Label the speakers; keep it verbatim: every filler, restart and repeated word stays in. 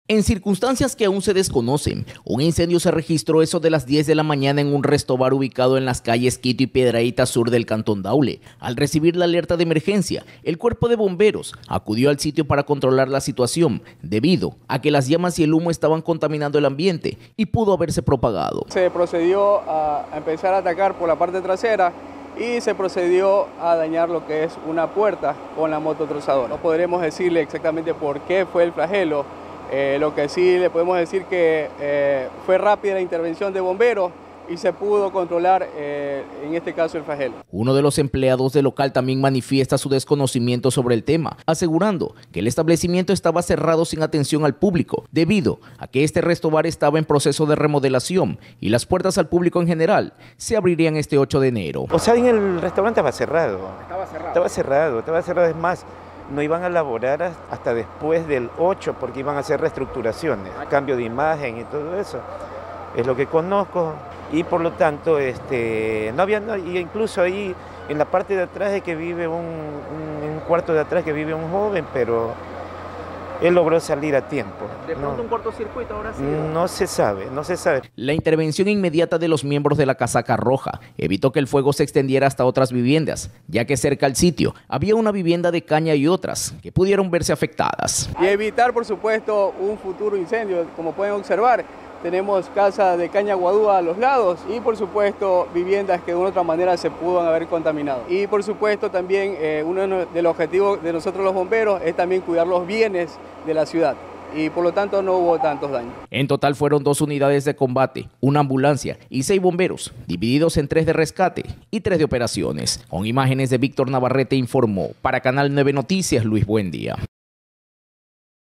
Speaker 1: En circunstancias que aún se desconocen, un incendio se registró eso de las diez de la mañana en un restobar ubicado en las calles Quito y Piedrahíta Sur del Cantón Daule. Al recibir la alerta de emergencia, el cuerpo de bomberos acudió al sitio para controlar la situación, debido a que las llamas y el humo estaban contaminando el ambiente y pudo haberse propagado.
Speaker 2: Se procedió a empezar a atacar por la parte trasera y se procedió a dañar lo que es una puerta con la mototrozadora. No podremos decirle exactamente por qué fue el flagelo. Eh, lo que sí le podemos decir que eh, fue rápida la intervención de bomberos y se pudo controlar, eh, en este caso, el flagelo.
Speaker 1: Uno de los empleados del local también manifiesta su desconocimiento sobre el tema, asegurando que el establecimiento estaba cerrado sin atención al público, debido a que este restobar estaba en proceso de remodelación y las puertas al público en general se abrirían este ocho de enero.
Speaker 3: O sea, en el restaurante estaba cerrado.
Speaker 2: Estaba cerrado.
Speaker 3: Estaba cerrado, estaba cerrado, es más. No iban a laborar hasta después del ocho porque iban a hacer reestructuraciones, cambio de imagen y todo eso. Es lo que conozco y por lo tanto este, no había, no, y incluso ahí en la parte de atrás de que vive un, un, un cuarto de atrás que vive un joven, pero él logró salir a tiempo.
Speaker 2: ¿De pronto
Speaker 3: no,
Speaker 2: un cortocircuito ahora sí?
Speaker 3: No se sabe, no se sabe.
Speaker 1: La intervención inmediata de los miembros de la Casaca Roja evitó que el fuego se extendiera hasta otras viviendas, ya que cerca al sitio había una vivienda de caña y otras que pudieron verse afectadas.
Speaker 2: Y evitar, por supuesto, un futuro incendio. Como pueden observar, tenemos casas de caña guadúa a los lados y, por supuesto, viviendas que de una u otra manera se pudo haber contaminado. Y, por supuesto, también eh, uno de los objetivos de nosotros los bomberos es también cuidar los bienes de la ciudad. Y por lo tanto no hubo tantos daños.
Speaker 1: En total fueron dos unidades de combate, una ambulancia y seis bomberos, divididos en tres de rescate y tres de operaciones. Con imágenes de Víctor Navarrete informó para Canal nueve Noticias Luis Buendía.